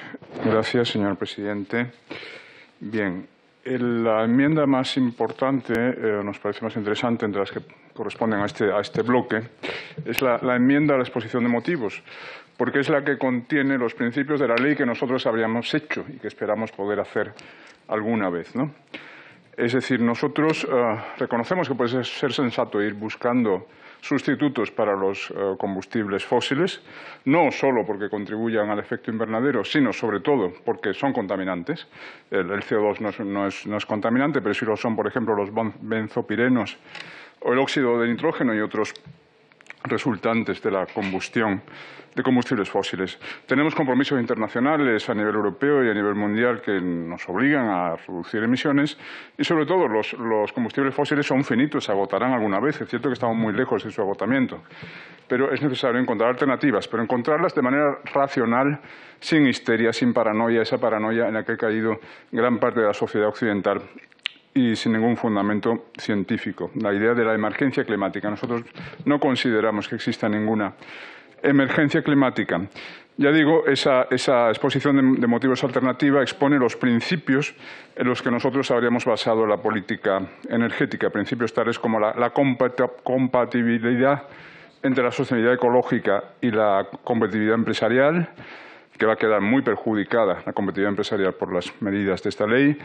Gracias, señor presidente. Bien, la enmienda más importante, nos parece más interesante entre las que corresponden a este bloque, es la enmienda a la exposición de motivos, porque es la que contiene los principios de la ley que nosotros habríamos hecho y que esperamos poder hacer alguna vez, ¿no? Es decir, nosotros reconocemos que puede ser sensato ir buscando sustitutos para los combustibles fósiles, no solo porque contribuyan al efecto invernadero, sino sobre todo porque son contaminantes. El CO2 no es contaminante, pero sí lo son, por ejemplo, los benzopirenos o el óxido de nitrógeno y otros resultantes de la combustión de combustibles fósiles. Tenemos compromisos internacionales a nivel europeo y a nivel mundial que nos obligan a reducir emisiones y, sobre todo, los combustibles fósiles son finitos, se agotarán alguna vez. Es cierto que estamos muy lejos de su agotamiento, pero es necesario encontrar alternativas, pero encontrarlas de manera racional, sin histeria, sin paranoia, esa paranoia en la que ha caído gran parte de la sociedad occidental y sin ningún fundamento científico. La idea de la emergencia climática. Nosotros no consideramos que exista ninguna emergencia climática. Ya digo, esa exposición de motivos alternativa expone los principios en los que nosotros habríamos basado la política energética. Principios tales como la compatibilidad entre la sostenibilidad ecológica y la competitividad empresarial, que va a quedar muy perjudicada la competitividad empresarial por las medidas de esta ley.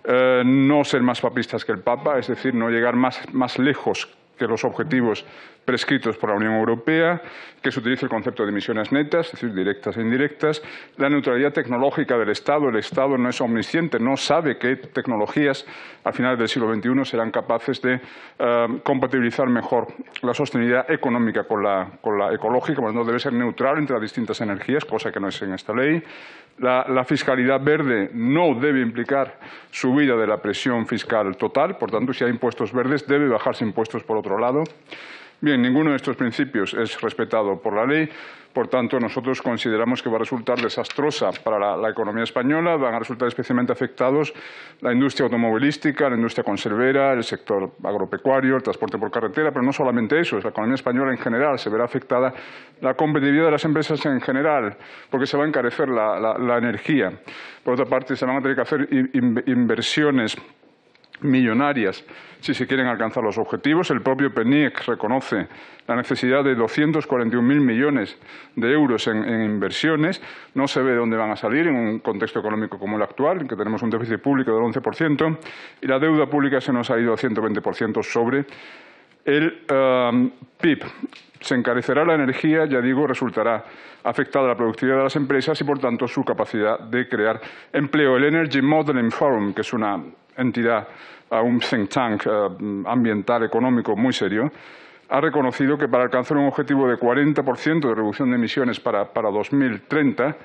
No ser más papistas que el Papa, es decir, no llegar más lejos que los objetivos prescritos por la Unión Europea, que se utilice el concepto de emisiones netas, es decir, directas e indirectas, la neutralidad tecnológica del Estado. El Estado no es omnisciente, no sabe qué tecnologías al final del siglo XXI serán capaces de compatibilizar mejor la sostenibilidad económica con la ecológica, por lo tanto debe ser neutral entre las distintas energías, cosa que no es en esta ley. La fiscalidad verde no debe implicar subida de la presión fiscal total, por tanto, si hay impuestos verdes, debe bajarse impuestos por otro lado. Bien, ninguno de estos principios es respetado por la ley, por tanto, nosotros consideramos que va a resultar desastrosa para la economía española, van a resultar especialmente afectados la industria automovilística, la industria conservera, el sector agropecuario, el transporte por carretera, pero no solamente eso, es la economía española en general, se verá afectada la competitividad de las empresas en general, porque se va a encarecer la energía. Por otra parte, se van a tener que hacer inversiones millonarias si se quieren alcanzar los objetivos. El propio PNIEC reconoce la necesidad de 241.000 millones de euros en inversiones. No se ve de dónde van a salir en un contexto económico como el actual, en que tenemos un déficit público del 11% y la deuda pública se nos ha ido a 120% sobre el PIB. Se encarecerá la energía, ya digo, resultará afectada la productividad de las empresas y, por tanto, su capacidad de crear empleo. El Energy Modeling Forum, que es una entidad, un think tank ambiental económico muy serio, ha reconocido que para alcanzar un objetivo de 40% de reducción de emisiones para 2030,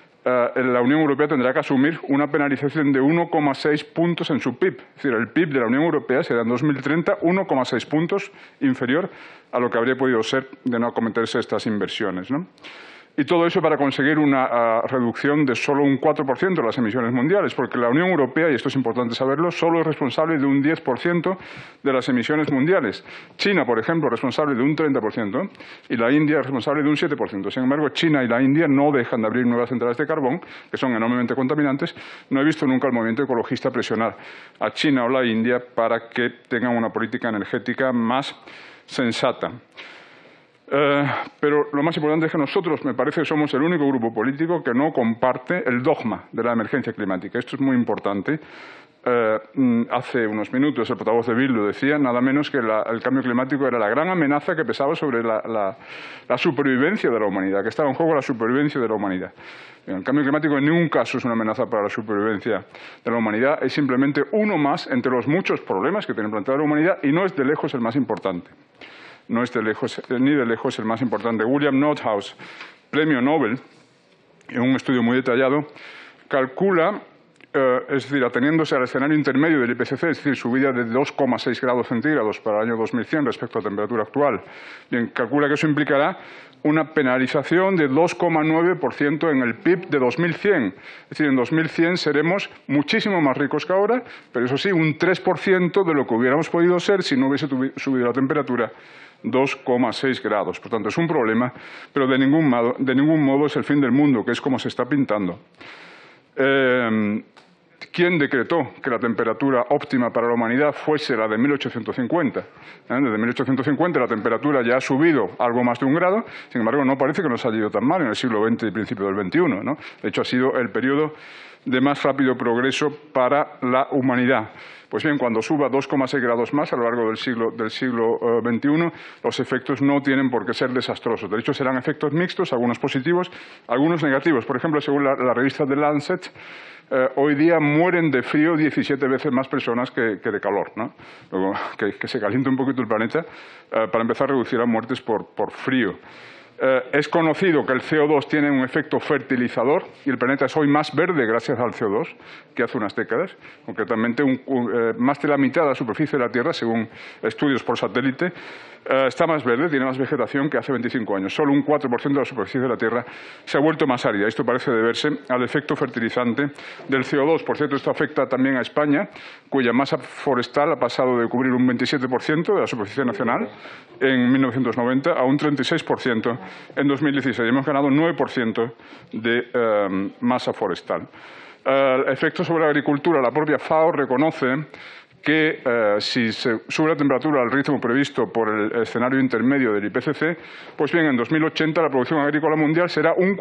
la Unión Europea tendrá que asumir una penalización de 1,6 puntos en su PIB. Es decir, el PIB de la Unión Europea será en 2030 1,6 puntos inferior a lo que habría podido ser de no acometerse estas inversiones, ¿no? Y todo eso para conseguir una reducción de solo un 4% de las emisiones mundiales, porque la Unión Europea, y esto es importante saberlo, solo es responsable de un 10% de las emisiones mundiales. China, por ejemplo, es responsable de un 30% y la India es responsable de un 7%. Sin embargo, China y la India no dejan de abrir nuevas centrales de carbón, que son enormemente contaminantes. No he visto nunca al movimiento ecologista presionar a China o la India para que tengan una política energética más sensata. Pero lo más importante es que nosotros, me parece, somos el único grupo político que no comparte el dogma de la emergencia climática. Esto es muy importante. Hace unos minutos el portavoz de Bildu decía nada menos que el cambio climático era la gran amenaza que pesaba sobre la supervivencia de la humanidad, que estaba en juego la supervivencia de la humanidad. El cambio climático en ningún caso es una amenaza para la supervivencia de la humanidad, es simplemente uno más entre los muchos problemas que tiene planteada la humanidad y no es de lejos el más importante. No es ni de lejos el más importante. William Nordhaus, premio Nobel, en un estudio muy detallado, calcula es decir, ateniéndose al escenario intermedio del IPCC, es decir, subida de 2,6 grados centígrados para el año 2100 respecto a la temperatura actual. Bien, calcula que eso implicará una penalización de 2,9% en el PIB de 2100. Es decir, en 2100 seremos muchísimo más ricos que ahora, pero eso sí, un 3% de lo que hubiéramos podido ser si no hubiese subido la temperatura 2,6 grados. Por tanto, es un problema, pero de ningún modo es el fin del mundo, que es como se está pintando. ¿Quién decretó que la temperatura óptima para la humanidad fuese la de 1850? Desde 1850 la temperatura ya ha subido algo más de 1 grado, sin embargo no parece que nos haya ido tan mal en el siglo XX y principio del XXI, ¿no? De hecho, ha sido el periodo de más rápido progreso para la humanidad. Pues bien, cuando suba 2,6 grados más a lo largo del siglo XXI, los efectos no tienen por qué ser desastrosos. De hecho, serán efectos mixtos, algunos positivos, algunos negativos. Por ejemplo, según la revista The Lancet, hoy día mueren de frío 17 veces más personas que de calor, ¿no? Luego, que se caliente un poquito el planeta para empezar a reducir las muertes por frío. Es conocido que el CO2 tiene un efecto fertilizador y el planeta es hoy más verde gracias al CO2 que hace unas décadas. Concretamente, más de la mitad de la superficie de la Tierra, según estudios por satélite, está más verde, tiene más vegetación que hace 25 años. Solo un 4% de la superficie de la Tierra se ha vuelto más árida. Esto parece deberse al efecto fertilizante del CO2. Por cierto, esto afecta también a España, cuya masa forestal ha pasado de cubrir un 27% de la superficie nacional en 1990 a un 36% en 2016. Hemos ganado 9% de masa forestal. Efectos sobre la agricultura. La propia FAO reconoce que si se sube la temperatura al ritmo previsto por el escenario intermedio del IPCC, pues bien, en 2080 la producción agrícola mundial será un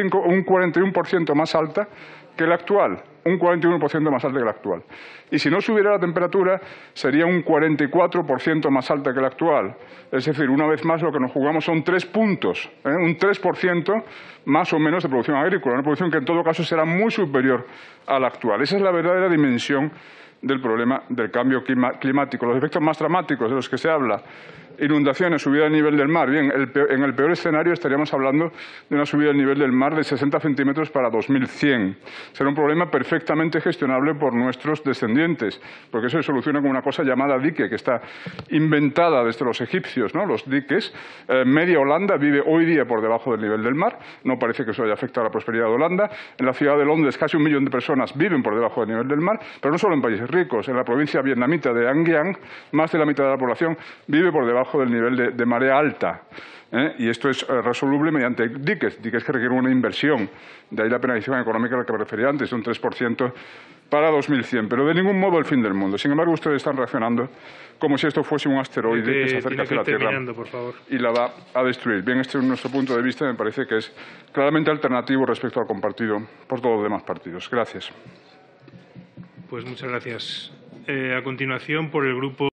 41% más alta que la actual. Un 41% más alta que la actual. Y si no subiera la temperatura, sería un 44% más alta que la actual. Es decir, una vez más, lo que nos jugamos son 3 puntos, un 3% más o menos de producción agrícola, una producción que en todo caso será muy superior a la actual. Esa es la verdadera dimensión del problema del cambio climático. Los efectos más dramáticos de los que se habla, inundaciones, subida del nivel del mar. Bien, en el peor escenario estaríamos hablando de una subida del nivel del mar de 60 centímetros para 2100. Será un problema perfectamente gestionable por nuestros descendientes, porque eso se soluciona con una cosa llamada dique, que está inventada desde los egipcios, ¿no? Los diques. Media Holanda vive hoy día por debajo del nivel del mar. No parece que eso haya afectado a la prosperidad de Holanda. En la ciudad de Londres casi 1 millón de personas viven por debajo del nivel del mar, pero no solo en países ricos. En la provincia vietnamita de An Giang, más de la mitad de la población vive por debajo del nivel de marea alta. Y esto es resoluble mediante diques que requieren una inversión. De ahí la penalización económica a la que me refería antes, un 3% para 2100. Pero de ningún modo el fin del mundo. Sin embargo, ustedes están reaccionando como si esto fuese un asteroide que se acerca hacia la Tierra y la va a destruir. Bien, este es nuestro punto de vista. Me parece que es claramente alternativo respecto al compartido por todos los demás partidos. Gracias. Pues muchas gracias. A continuación, por el Grupo